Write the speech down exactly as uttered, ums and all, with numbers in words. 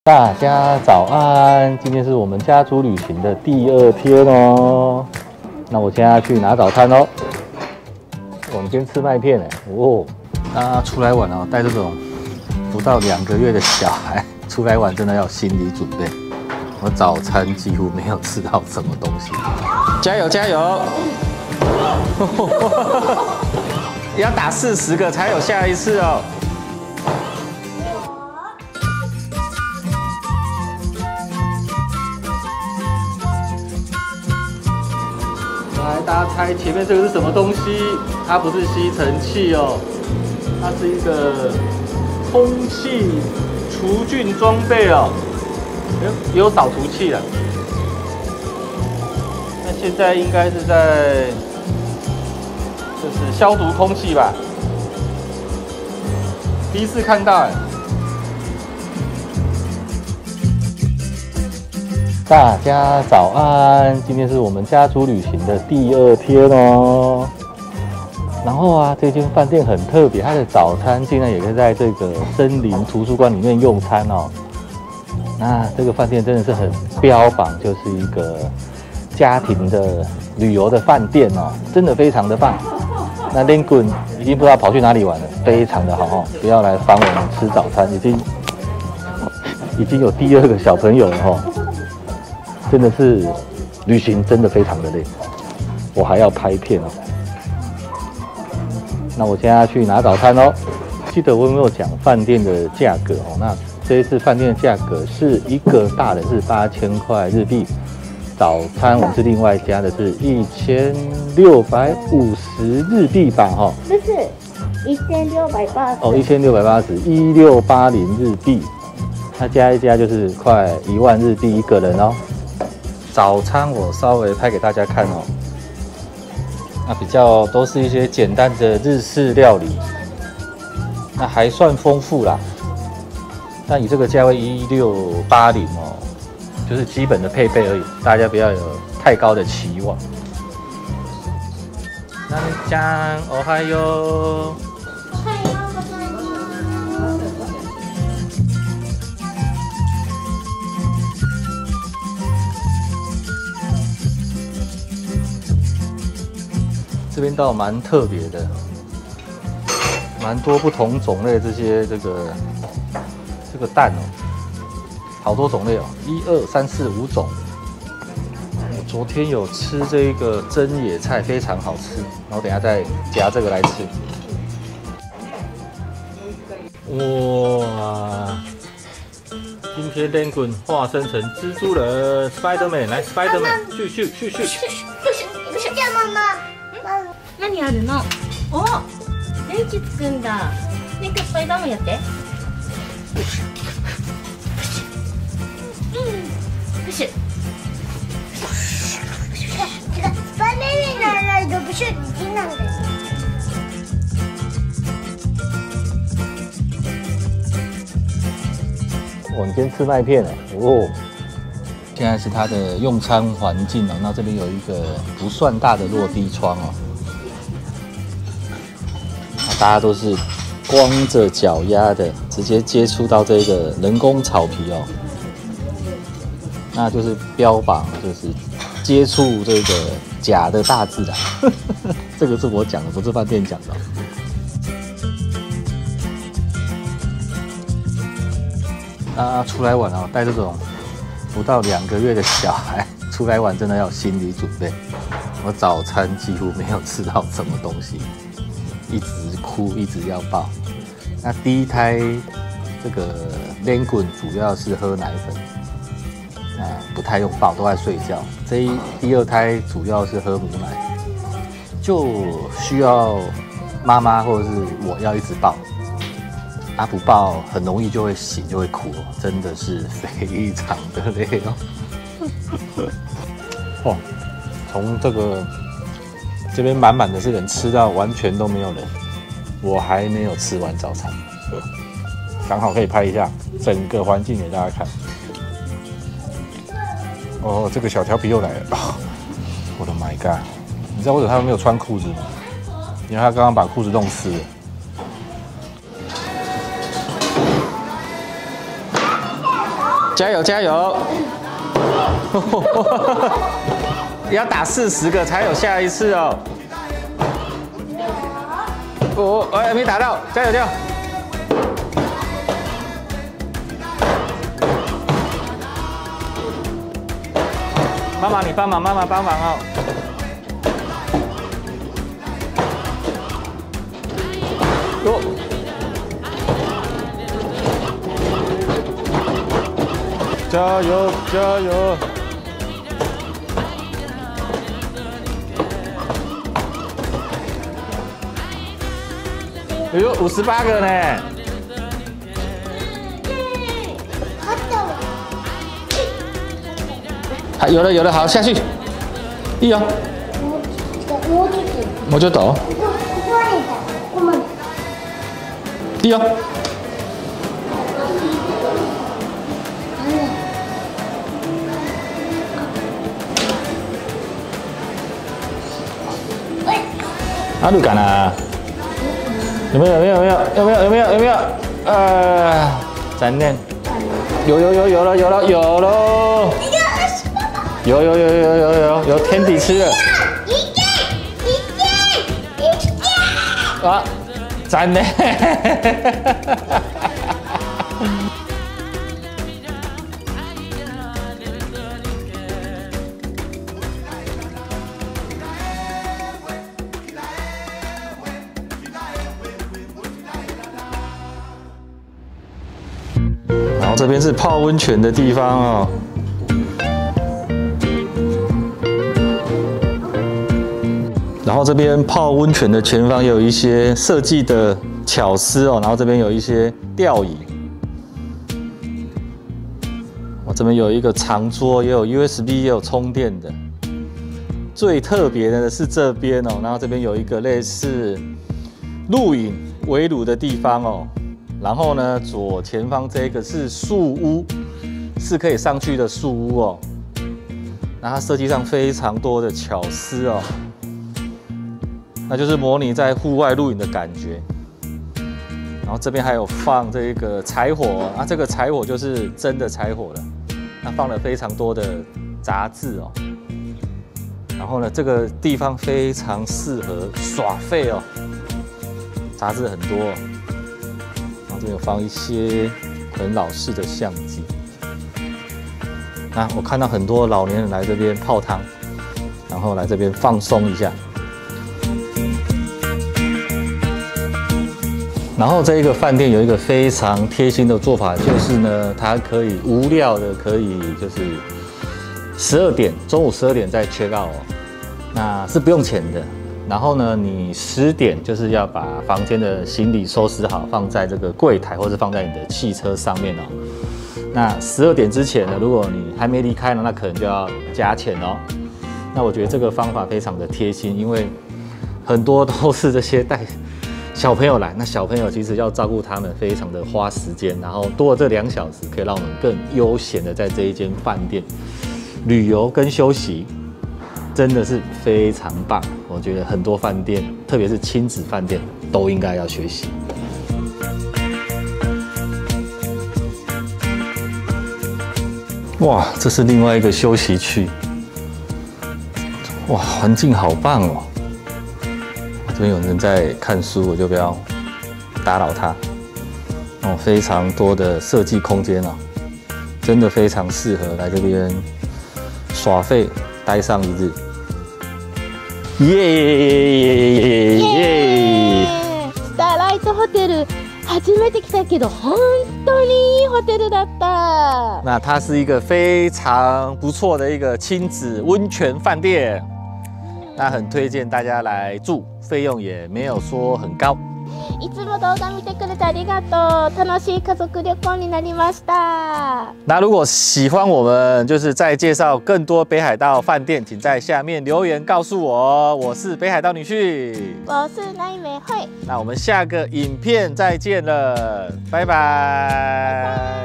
大家早安，今天是我们家族旅行的第二天哦。那我现在要去拿早餐哦。我们今天吃麦片哎，哦，那出来玩哦，带这种不到两个月的小孩出来玩，真的要有心理准备。我早餐几乎没有吃到什么东西。加油加油！要打四十个才有下一次哦。 来，大家猜前面这个是什么东西？它不是吸尘器哦，它是一个空气除菌装备哦。哎，也有扫除器了。那现在应该是在，就是消毒空气吧？第一次看到哎。 大家早安，今天是我们家族旅行的第二天哦。然后啊，这间饭店很特别，它的早餐竟然也可以在这个森林图书馆里面用餐哦。那这个饭店真的是很标榜，就是一个家庭的旅游的饭店哦，真的非常的棒。那 Lincoln 已经不知道跑去哪里玩了，非常的好哦，不要来烦我们吃早餐，已经已经有第二个小朋友了哦。 真的是旅行真的非常的累，我还要拍片哦。那我现在要去拿早餐哦。记得我有没有讲饭店的价格哦？那这一次饭店的价格是一个大人是八千块日币，早餐我们是另外加的是一千六百五十日币吧？哈， 不是一千六百八十哦，一千六百八十，一六八零日币，那加一加就是快一万日币一个人哦。 早餐我稍微拍给大家看哦，那比较都是一些简单的日式料理，那还算丰富啦。那以这个价位一六八零哦，就是基本的配备而已，大家不要有太高的期望。那你讲哦嗨哟。 这边倒蛮特别的，蛮多不同种类这些这个这个蛋哦，好多种类哦，一二三四五种。我昨天有吃这个蒸野菜，非常好吃，然后等一下再夹这个来吃。哇！今天 Lincoln 化身成蜘蛛人 ，Spiderman 来 ，Spiderman， 咻咻咻咻。 不是不是，叫妈妈。 何あるの？お、電気つくんだ。ね、スパイダーマンやって。うん。プシュ。違う、スパイダーマンならプシュってなんだよ。 我们今天吃麦片哎，哦。现在是它的用餐环境哦，那这边有一个不算大的落地窗哦。 大家都是光着脚丫的，直接接触到这个人工草皮哦，那就是标榜就是接触这个假的大自然。这个是我讲的，不是饭店讲的。啊，出来玩哦，带这种不到两个月的小孩出来玩，真的要有心理准备。我早餐几乎没有吃到什么东西。 一直哭，一直要抱。那第一胎这个 Lincoln 主要是喝奶粉，啊，不太用抱，都在睡觉。这一第二胎主要是喝母奶，就需要妈妈或者是我要一直抱。啊，不抱很容易就会醒，就会哭哦，真的是非常的累哦。哦，从这个。 这边满满的是人，吃到完全都没有人，我还没有吃完早餐，刚好可以拍一下整个环境给大家看。哦，这个小调皮又来了，哦、我的 My God！ 你知道为什么他没有穿裤子吗？因为他刚刚把裤子弄湿了。 加油加油！要打四十个才有下一次哦。我哎没打到，加油加油！妈妈你帮忙，妈妈帮忙哦。哟！加油加油！哎呦，五十八个呢！好，有了有了，好下去。いいよ。もうちょっと。もうちょっと。ここまでだ。ここまで。いいよ。あるかな？有没有？有没有？有没有？有没有？有没有？有没有？呃，残念。有有有有了有了有了。有有有有有有有有天敌吃了。啊，残念。然后这边是泡温泉的地方哦。然后这边泡温泉的前方也有一些设计的巧思哦。然后这边有一些吊椅。我这边有一个长桌，也有 U S B， 也有充电的。最特别的是这边哦，然后这边有一个类似露营围炉的地方哦。然后呢，左前方这个是树屋，是可以上去的树屋哦。那它设计上非常多的巧思哦，那就是模拟在户外露营的感觉。然后这边还有放这个柴火啊，这个柴火就是真的柴火了。那放了非常多的杂志哦。然后呢，这个地方非常适合耍废哦，杂志很多哦。这边有放一些很老式的相机。那我看到很多老年人来这边泡汤，然后来这边放松一下。然后这一个饭店有一个非常贴心的做法，就是呢，它可以无料的可以就是十二点中午十二点再 check out 哦，那是不用钱的。然后呢，你十点就是要把房间的行李收拾好，放在这个柜台，或是放在你的汽车上面哦。那十二点之前呢，如果你还没离开呢，那可能就要加钱哦。那我觉得这个方法非常的贴心，因为很多都是这些带小朋友来，那小朋友其实要照顾他们，非常的花时间，然后多了这两小时，可以让我们更悠闲的在这一间饭店旅游跟休息。真的是非常棒，我觉得很多饭店，特别是亲子饭店，都应该要学习。哇，这是另外一个休息区，哇，环境好棒哦！这边有人在看书，我就不要打扰他。哦，非常多的设计空间哦，真的非常适合来这边耍废。待上一日，耶耶！ スターライトホテル初めて来たけど本当にいいホテルだった。 那它是一个非常不错的一个亲子温泉饭店，那很推荐大家来住，费用也没有说很高。 いつも動画見てくれてありがとう。楽しい家族旅行になりました。 那如果喜欢我们，就是再介绍更多北海道饭店，请在下面留言告诉我。我是北海道女婿， 我是奈美惠。 那我们下个影片再见了，拜拜。拜拜。